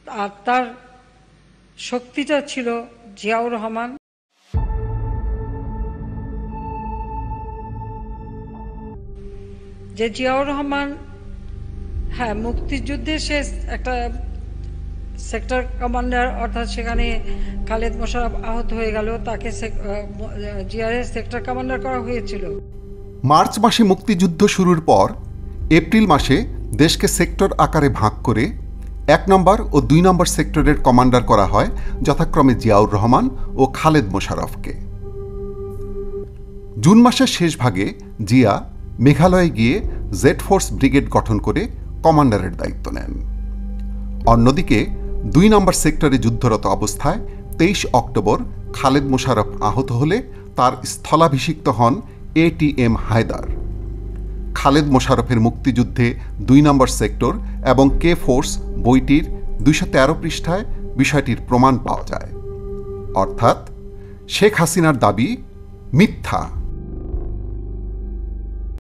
আর তার শক্তিটা ছিল জিয়াউর রহমান। যে জিয়াউর রহমান মুক্তিযুদ্ধে সে একটা সেক্টর কমান্ডার, অর্থাৎ সেখানে খালেদ মোশাররফ আহত হয়ে গেল, তাকে জিআরএস সেক্টর কমান্ডার করা হয়েছিল। মার্চ মাসে মুক্তিযুদ্ধ শুরুর পর এপ্রিল মাসে দেশকে সেক্টর আকারে ভাগ করে 1 নম্বর ও 2 নম্বর সেক্টরের কমান্ডার করা হয় যথাক্রমে জিয়াউর রহমান ও খালেদ মোশাররফকে। জুন মাসের শেষ ভাগে জিয়া মেঘালয়ে গিয়ে জেড ফোর্স ব্রিগেড গঠন করে কমান্ডারের দায়িত্ব নেন। অন্যদিকে 2 নম্বর সেক্টরে যুদ্ধরত অবস্থায় 23 অক্টোবর খালেদ মোশাররফ আহত হলে তার স্থলাভিষিক্ত হন এটিএম হায়দার। খালেদ মোশাররফের মুক্তিযুদ্ধে 2 নম্বর সেক্টর এবং কে ফোর্স বইটির 213 পৃষ্ঠায় বিষয়টির প্রমাণ পাওয়া যায়। অর্থাৎ শেখ হাসিনার দাবি মিথ্যা।